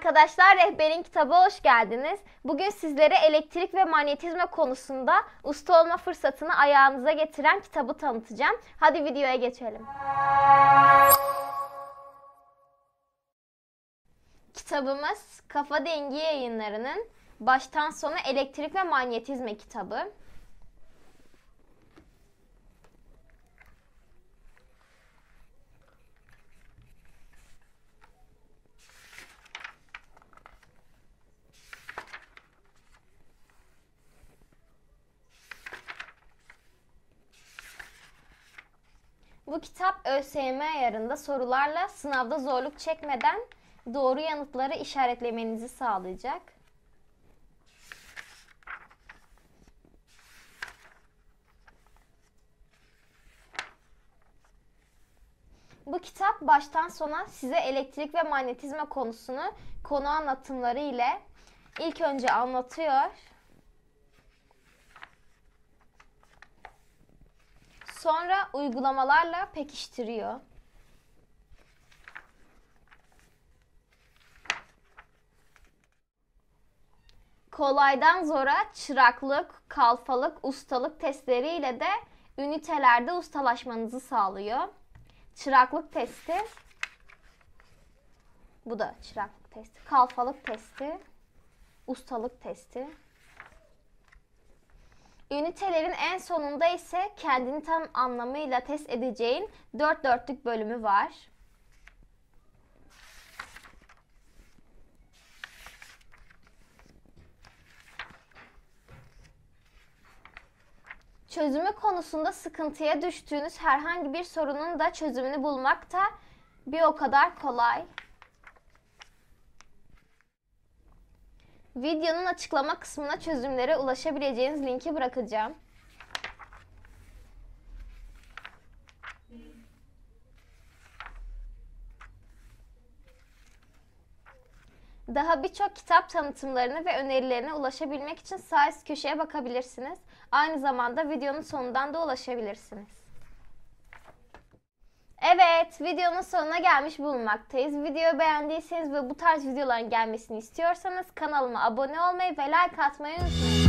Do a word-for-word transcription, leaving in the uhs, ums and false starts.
arkadaşlar, Rehberin Kitabı hoş geldiniz. Bugün sizlere elektrik ve manyetizma konusunda usta olma fırsatını ayağınıza getiren kitabı tanıtacağım. Hadi videoya geçelim. Kitabımız Kafa Dengi Yayınları'nın baştan sona elektrik ve manyetizma kitabı. Bu kitap ÖSYM ayarında sorularla sınavda zorluk çekmeden doğru yanıtları işaretlemenizi sağlayacak. Bu kitap baştan sona size elektrik ve manyetizma konusunu konu anlatımları ile ilk önce anlatıyor. Sonra uygulamalarla pekiştiriyor. Kolaydan zora çıraklık, kalfalık, ustalık testleriyle de ünitelerde ustalaşmanızı sağlıyor. Çıraklık testi, bu da çıraklık testi, kalfalık testi, ustalık testi. Ünitelerin en sonunda ise kendini tam anlamıyla test edeceğin dört dörtlük bölümü var. Çözümü konusunda sıkıntıya düştüğünüz herhangi bir sorunun da çözümünü bulmak da bir o kadar kolay. Videonun açıklama kısmına çözümlere ulaşabileceğiniz linki bırakacağım. Daha birçok kitap tanıtımlarını ve önerilerine ulaşabilmek için sağ üst köşeye bakabilirsiniz. Aynı zamanda videonun sonundan da ulaşabilirsiniz. Evet, videonun sonuna gelmiş bulunmaktayız. Videoyu beğendiyseniz ve bu tarz videoların gelmesini istiyorsanız kanalıma abone olmayı ve like atmayı unutmayın.